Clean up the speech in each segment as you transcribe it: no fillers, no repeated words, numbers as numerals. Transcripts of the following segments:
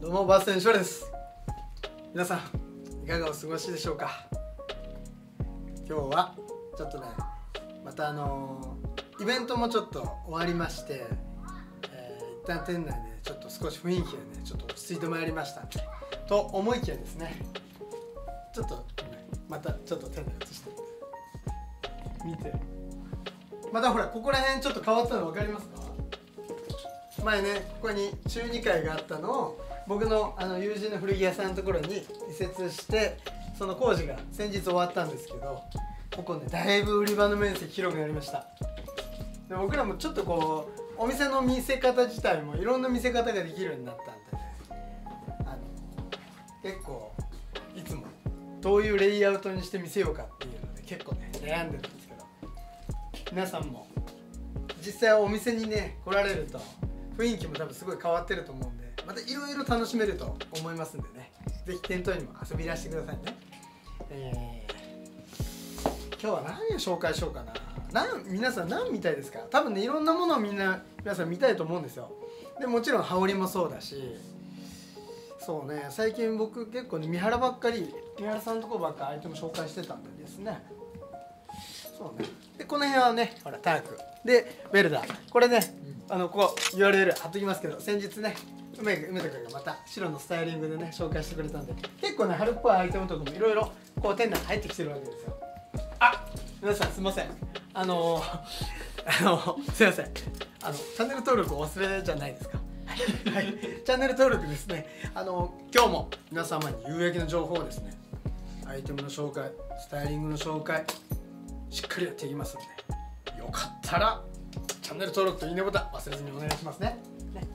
どうもバースデーのショーです。皆さんいかがお過ごしでしょうか。今日はちょっとねまたイベントもちょっと終わりまして、一旦店内でちょっと少し雰囲気がねちょっと落ち着いてまいりましたと思いきやですね、ちょっとまたちょっと店内移して見て、またほらここら辺ちょっと変わったの分かりますか。前ねここに中2階があったのを僕の友人の古着屋さんのところに移設して、その工事が先日終わったんですけど、ここねだいぶ売り場の面積広くなりました。で僕らもちょっとこうお店の見せ方自体もいろんな見せ方ができるようになったんでね、結構いつもどういうレイアウトにして見せようかっていうので結構ね悩んでるんですけど、皆さんも実際お店にね来られると雰囲気も多分すごい変わってると思うんで、またいろいろ楽しめると思いますんでね、ぜひ店頭にも遊びいらしてくださいね。今日は何を紹介しようかな。皆さん何見たいですか。多分ねいろんなものを皆さん見たいと思うんですよ。でもちろん羽織もそうだし、そうね最近僕結構ね三原さんのとこばっかアイテム紹介してたんでですね。そうね。でこの辺はねほらタークでウェルダー、これねここ URL 貼っときますけど、先日ね梅田君がまた白のスタイリングでね紹介してくれたんで、結構ね春っぽいアイテムとかもいろいろこう店内に入ってきてるわけですよ。あ、皆さんすいません、すいません、チャンネル登録お忘れじゃないですか。はい、チャンネル登録ですね。今日も皆様に有益な情報をですね、アイテムの紹介、スタイリングの紹介しっかりやっていきますので、よかったらチャンネル登録といいねボタン忘れずにお願いしますね。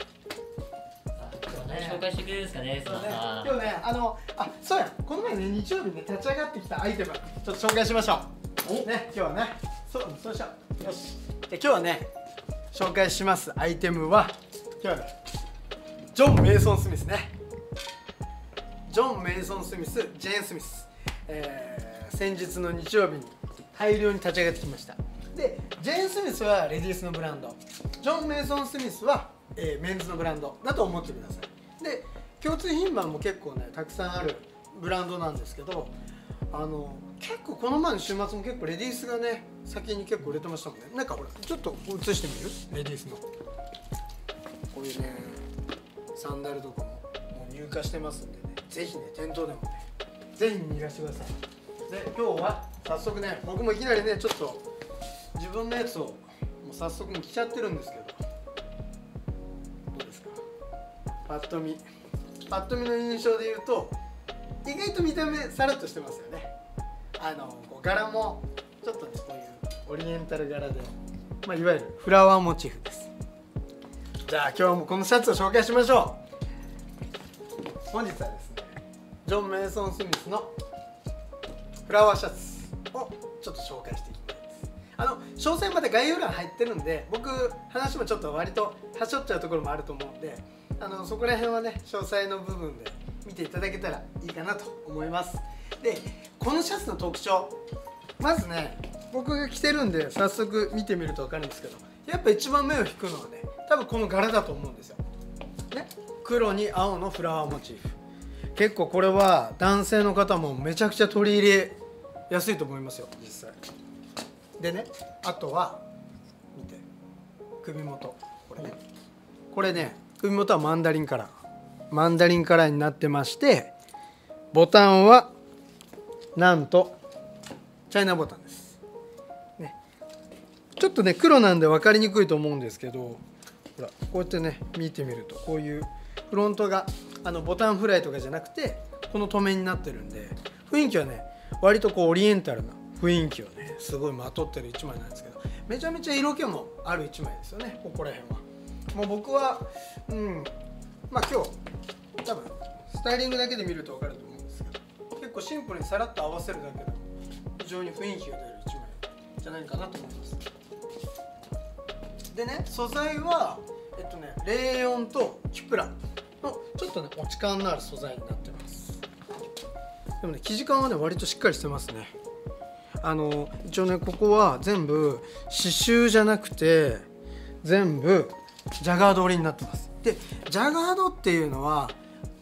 紹介してくれるんですかね。 そうね、今日ねそうや、この前ね日曜日ね立ち上がってきたアイテムちょっと紹介しましょう。ね、今日はねそうしよう。よし。で今日はね紹介しますアイテムは、今日はねジョン・メイソン・スミスね。ジョン・メイソン・スミス、ジェーン・スミス、先日の日曜日に大量に立ち上がってきました。でジェーン・スミスはレディースのブランド、ジョン・メイソン・スミスは、メンズのブランドだと思ってください。で共通品番も結構ねたくさんあるブランドなんですけど、結構この前の週末も結構レディースがね先に結構売れてましたもんね。なんかほらちょっと映してみる、レディースのこういうねサンダルとかももう入荷してますんでね、ぜひね店頭でもねぜひ見にいらしてください。で今日は早速ね僕もいきなりねちょっと自分のやつをもう早速もう着ちゃってるんですけど、どうですか。パッと見の印象で言うと意外と見た目さらっとしてますよね。こう柄もちょっとねこういうオリエンタル柄で、いわゆるフラワーモチーフです。じゃあ今日もこのシャツを紹介しましょう。本日はですねジョン・メイソン・スミスのフラワーシャツをちょっと紹介していきたいです。詳細まで概要欄入ってるんで、僕話もちょっと割とはしょっちゃうところもあると思うんで、そこら辺はね詳細の部分で見ていただけたらいいかなと思います。でこのシャツの特徴、まずね僕が着てるんで早速見てみると分かるんですけど、やっぱ一番目を引くのはね多分この柄だと思うんですよ、ね、黒に青のフラワーモチーフ。結構これは男性の方もめちゃくちゃ取り入れやすいと思いますよ実際でね。あとは見て首元、これね首元はマンダリンカラーになってまして、ボタンはなんとチャイナボタンです、ね、ちょっとね黒なんで分かりにくいと思うんですけど、ほらこうやってね見てみるとこういうフロントがボタンフライとかじゃなくてこの留めになってるんで、雰囲気はね割とこうオリエンタルな雰囲気をねすごいまとってる一枚なんですけど、めちゃめちゃ色気もある一枚ですよね。ここら辺はもう僕は今日多分スタイリングだけで見ると分かると思うんですけど、結構シンプルにさらっと合わせるだけで非常に雰囲気が出る一枚じゃないかなと思います。でね素材はレーヨンとキュプラのちょっとね落ち感のある素材になってます。でもね生地感はね割としっかりしてますね。一応ねここは全部刺繍じゃなくて全部ジャガード織りになってます。でジャガードっていうのは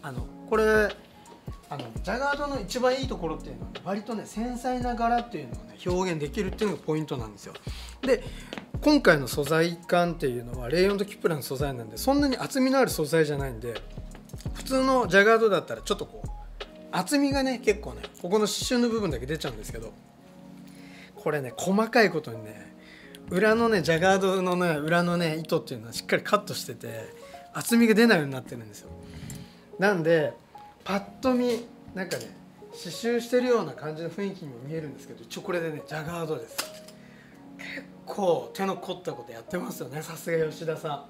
これジャガードの一番いいところっていうのは、割とね繊細な柄っていうのをね表現できるっていうのがポイントなんですよ。で今回の素材感っていうのはレイヨンとキプラの素材なんで、そんなに厚みのある素材じゃないんで、普通のジャガードだったらちょっとこう厚みがね結構ねここの刺繍の部分だけ出ちゃうんですけど、これね細かいことにね裏のねジャガードのね裏のね糸っていうのはしっかりカットしてて厚みが出ないようになってるんですよ。なんでパッと見なんかね刺繍してるような感じの雰囲気にも見えるんですけど、一応これでねジャガードです。結構手の凝ったことやってますよね、さすが吉田さん。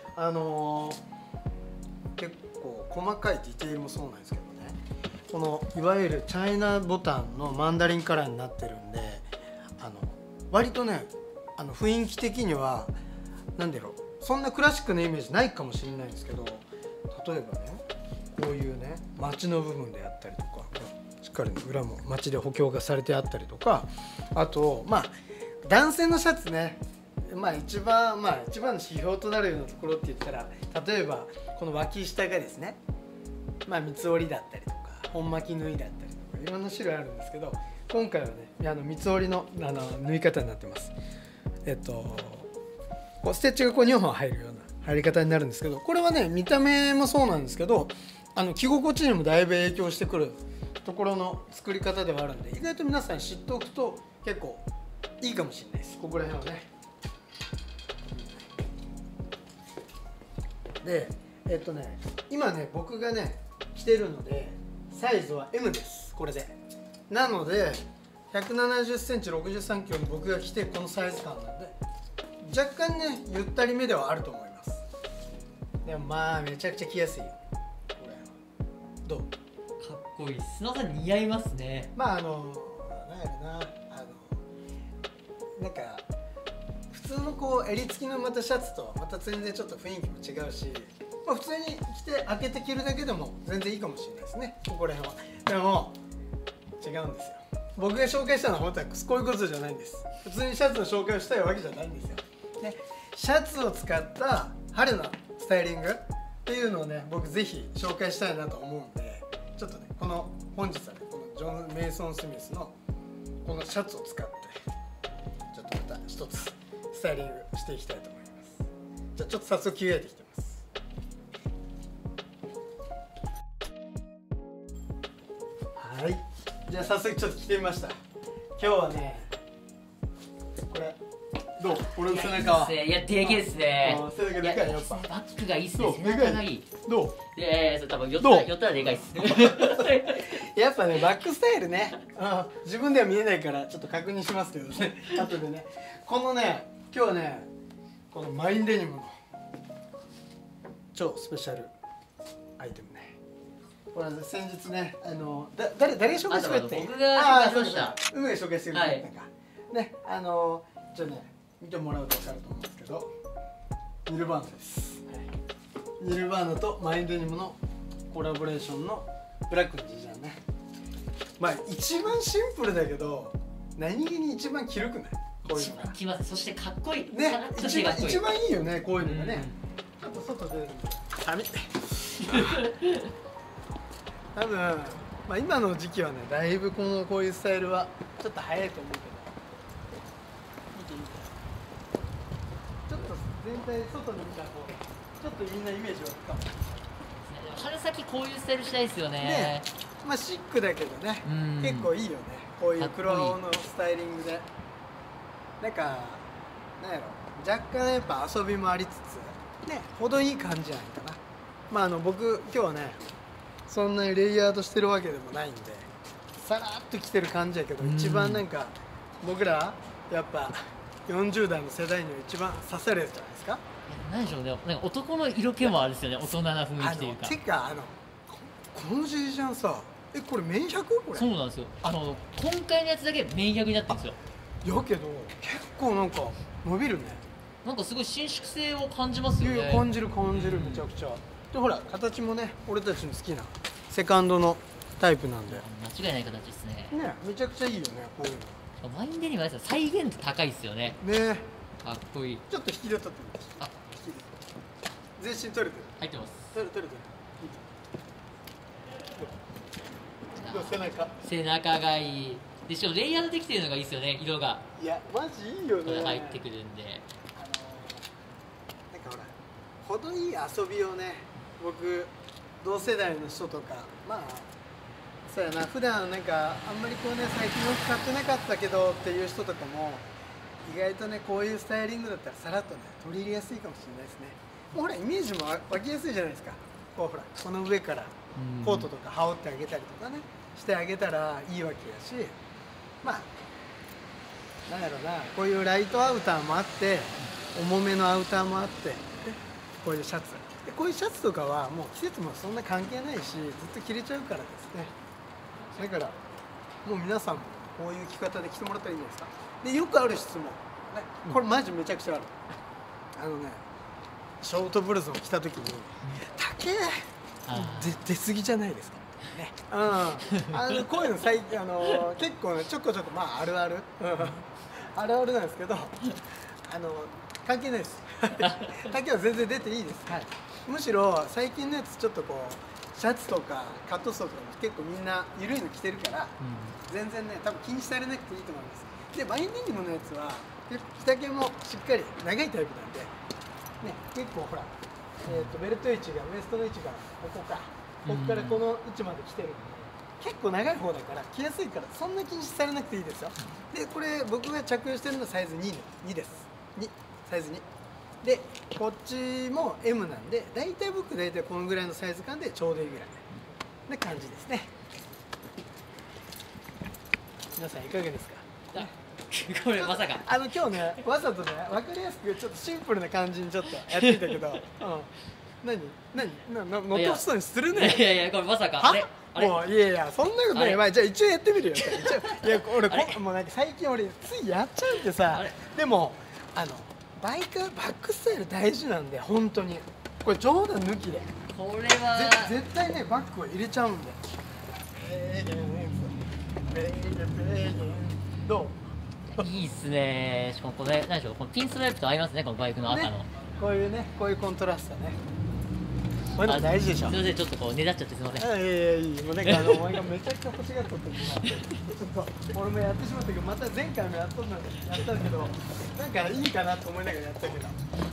結構細かいディテールもそうなんですけどね、このいわゆるチャイナボタンのマンダリンカラーになってるんで、割とね雰囲気的には何だろう、そんなクラシックなイメージないかもしれないんですけど、例えばねこういうね街の部分であったりとか、しっかり裏も街で補強がされてあったりとか、あと男性のシャツね、一番の指標となるようなところって言ったら、例えばこの脇下がですね、三つ折りだったりとか本巻き縫いだったりとかいろんな種類あるんですけど、今回はね三つ折りの縫い方になってます。こうステッチがこう2本入るような入り方になるんですけど、これはね見た目もそうなんですけど着心地にもだいぶ影響してくるところの作り方ではあるんで、意外と皆さん知っておくと結構いいかもしれないです、ここら辺はね。で今ね僕がね着てるのでサイズは M です、これで。なので170センチ63キロの僕が着てこのサイズ感なんで、若干ねゆったりめではあると思います。でもめちゃくちゃ着やすいよこれ。どう？ かっこいい。砂さん似合いますね。 なんやろな、なんか普通のこう襟付きのまたシャツとまた全然ちょっと雰囲気も違うし、普通に着て開けて着るだけでも全然いいかもしれないですね、ここら辺は。でも違うんですよ、僕が紹介したのは本当はこういうことじゃないんです。普通にシャツの紹介をしたいわけじゃないんですよ。でシャツを使った春のスタイリングっていうのをね僕ぜひ紹介したいなと思うんで、ちょっとね本日はねこのジョン・メイソン・スミスのこのシャツを使ってちょっとまた一つスタイリングしていきたいと思います。じゃあちょっと早速着替えてきてます。はい、じゃあ早速ちょっと着てみました。今日はねこれどう？俺の背中は。 いや、でけえですね。 背中でかいやっぱ。 バッグがいいっすね。背中がいい。 どう？ それ多分寄ったらでかいっす。 やっぱねバックスタイルね、自分では見えないからちょっと確認しますけどね、後でね。このね今日はねこのマインデニムの超スペシャルアイテムね。これは先日ね誰が紹介してくれた？ 僕が紹介しました。 海が紹介してくれたか。ねじゃあね見てもらうと分かると思うんですけど、ニルバーナです。ニルバーナとマインデニムのコラボレーションのブラックのジージャンね。一番シンプルだけど何気に一番着るくない？こういうのが着ます。そしてかっこいいね。一番いいよねこういうのがね。あと外出るの寒い多分今の時期はねだいぶこういうスタイルはちょっと早いと思うけど、見てちょっと全体外に見たらちょっとみんなイメージ湧くかも。 春先こういうスタイルしたいですよね。 シックだけどね、結構いいよねこういう黒青のスタイリングで。なんやろ若干やっぱ遊びもありつつね程いい感じじゃないかな。僕今日はねそんなにレイヤードしてるわけでもないんでさらっと着てる感じやけど、一番なんか僕らやっぱ40代の世代には一番刺さるやつじゃないですか。 何でしょうね、なんか男の色気もあるんですよね、大人な雰囲気というか。 てかこのジージャンさ、これ綿 100？ これそうなんですよ。今回のやつだけ綿100になってるんですよ。 やけど結構なんか伸びるね。 なんかすごい伸縮性を感じますよね。 感じるめちゃくちゃ。でほら形もね俺たちの好きなセカンドのタイプなんで間違いない形ですね。 めちゃくちゃいいよねこういうの。 マインデニムは再現度高いですよね。かっこいい。 ちょっと引き出たってみて。全身取れてる。 入ってます。 取れてる。 と背中。 背中がいいで、しかもレイヤードできてるのがいいですよね、色がいやマジいいよね。 これ入ってくるんで、 なんかほら程いい遊びをね、僕同世代の人とか、まあそうやな、普段なんかあんまりこうね最近よく買ってなかったけどっていう人とかも意外とねこういうスタイリングだったらさらっとね取り入れやすいかもしれないですね。もうほらイメージも湧きやすいじゃないですか。こうほらこの上からコートとか羽織ってあげたりとかねしてあげたらいいわけだし、まあなんだろうな、こういうライトアウターもあって重めのアウターもあって、でこういうシャツで、こういうシャツとかはもう季節もそんな関係ないしずっと着れちゃうからですね。だからもう皆さんもこういう着方で着てもらったらいいんですか。でよくある質問、これマジめちゃくちゃある。ショートブルゾン着た時に丈出過ぎじゃないですかね。こういうの最近結構ねちょこちょこまああるあるあるあるなんですけど、関係ないです。丈は全然出ていいです。はい、むしろ最近のやつちょっとこうシャツとかカットソーとかも結構みんな緩いの着てるから、全然ね多分気にされなくていいと思います。でバインディングのやつは着丈もしっかり長いタイプなんで、ね、結構ほら、ベルト位置がウエストの位置がここからこの位置まで来てるんで、結構長い方だから着やすいからそんな気にされなくていいですよ。でこれ僕が着用してるのはサイズ2です。サイズ2で、こっちも M なんで大体僕大体このぐらいのサイズ感でちょうどいいぐらいな感じですね。皆さんいかがですか。 これまさか今日ねわざとね分かりやすくちょっとシンプルな感じにちょっとやってみたけど、何乗ってほしそうにするね。 いやこれまさかもういやそんなことない。まあじゃあ一応やってみるよ。いや俺もうなんか最近俺ついやっちゃうってさ。でもバックスタイル大事なんで本当にこれ冗談抜きでこれは絶対ねバッグを入れちゃうんで。どう？ いいっすね。しかもこれ何でしょう、このピンストライプと合いますね、このバイクの赤の、 こういうコントラストね。こういうの大事でしょ。 すみません、ちょっとこうねだっちゃってすみません。 いいもうなんかお前がめちゃくちゃ欲しがっとってさ、ちょっと俺もやってしまったけど、また前回もやったけどなんかいいかなと思いながらやったけど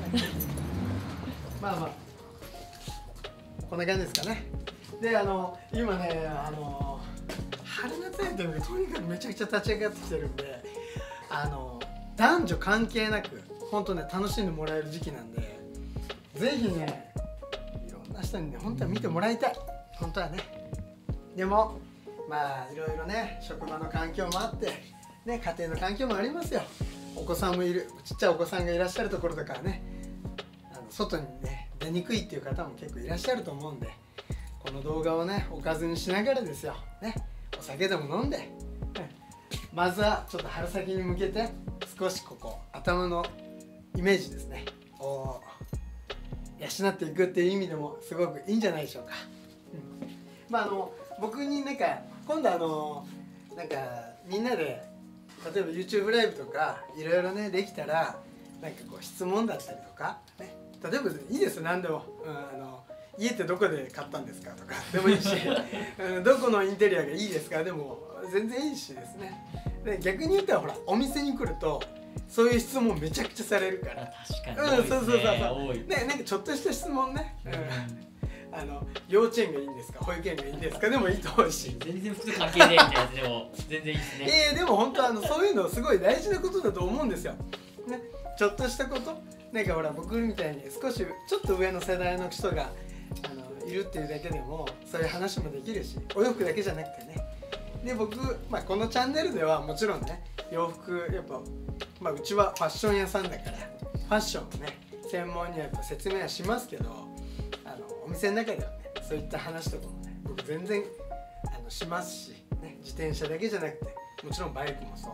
まあまあこんな感じですかね。で今ね春夏アイテムがとにかくめちゃくちゃ立ち上がってきてるんで、男女関係なく本当ね楽しんでもらえる時期なんで、ぜひねいろんな人にね本当は見てもらいたい。本当はね。でもまあいろいろね職場の環境もあってね、家庭の環境もありますよ。お子さんもいる、ちっちゃいお子さんがいらっしゃるところとかね、外にね出にくいっていう方も結構いらっしゃると思うんで、この動画をねおかずにしながらですよね、お酒でも飲んで、まずはちょっと春先に向けて少しここ頭のイメージですねを養っていくっていう意味でもすごくいいんじゃないでしょうか。まあ僕になんか今度なんかみんなで例えば YouTube ライブとかいろいろねできたら、なんかこう質問だったりとかね、例えばいいですよ何でも、家ってどこで買ったんですかとかでもいいしどこのインテリアがいいですかでも全然いいしですね。で逆に言ったらほらお店に来るとそういう質問めちゃくちゃされるから、 確かにそうね、なんかちょっとした質問ね、幼稚園がいいんですか保育園がいいんですかでもいいと思うし、 全然普通関係ねえみたいなやつでも全然いいですね。 でも本当そういうのすごい大事なことだと思うんですよ、ね、ちょっとしたことなんかほら僕みたいに少しちょっと上の世代の人がいるっていうだけでもそういう話もできるし、お洋服だけじゃなくてね。で僕、このチャンネルではもちろんね洋服やっぱ、うちはファッション屋さんだからファッションをね専門にやっぱ説明はしますけど、お店の中ではねそういった話とかもね僕全然しますし、ね、自転車だけじゃなくてもちろんバイクもそう、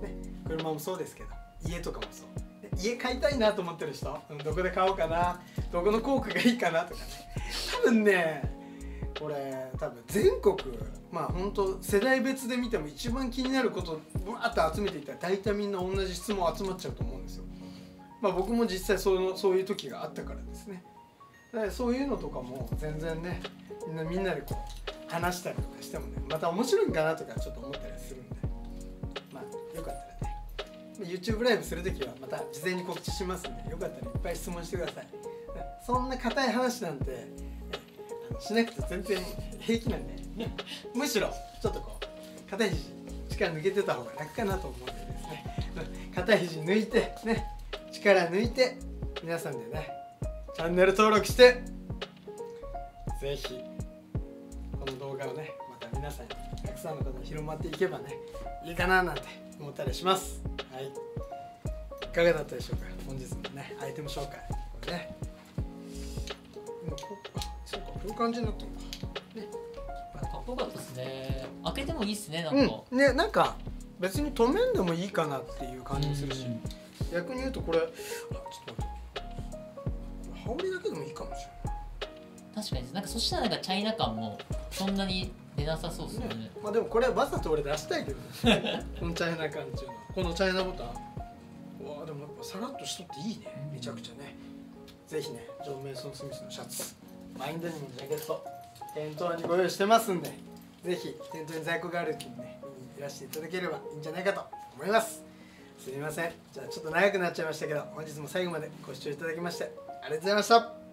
ね、車もそうですけど家とかもそう、家買いたいなと思ってる人、どこで買おうかな、どこの工具がいいかなとかね、多分ねこれ多分全国本当世代別で見ても一番気になることをバーッと集めていったら大体みんな同じ質問集まっちゃうと思うんですよ。僕も実際そういう時があったからですね。だからそういうのとかも全然ねみんなでこう話したりとかしてもね、また面白いんかなとかちょっと思ったりするんで、まあよかったらね、YouTube ライブするときはまた事前に告知しますんで、よかったらいっぱい質問してください。そんな硬い話なんてしなくて全然平気なんでむしろちょっとこう肩肘力抜けてた方が楽かなと思うんでですね、肩肘抜いてね、力抜いて皆さんでねチャンネル登録して、ぜひこの動画をねまた皆さんにたくさんの方に広まっていけばねいいかななんて思ったりします。はい、いかがだったでしょうか。本日のねアイテム紹介、これねそうか、こういう感じになったんだね。 かっこよかったですね。開けてもいいっすね、なんか。 ね、なんか別に止めんでもいいかなっていう感じもするし、逆に言うとこれ、ちょっと待って、羽織だけでもいいかもしれない。 確かに、なんかそしたらなんかチャイナ感もそんなに出なさそうですよね。 まあでもこれはわざと俺出したいけどねこのチャイナ感っていうのは、このチャイナボタン、うわでもやっぱさらっとしとっていいね、めちゃくちゃね。ぜひね、ジョン・メイソン・スミスのシャツ、マインドにもジャケット、店頭にご用意してますんで、ぜひ店頭に在庫がある時にね、見にいらしていただければいいんじゃないかと思います。すみません、じゃあちょっと長くなっちゃいましたけど、本日も最後までご視聴いただきましてありがとうございました。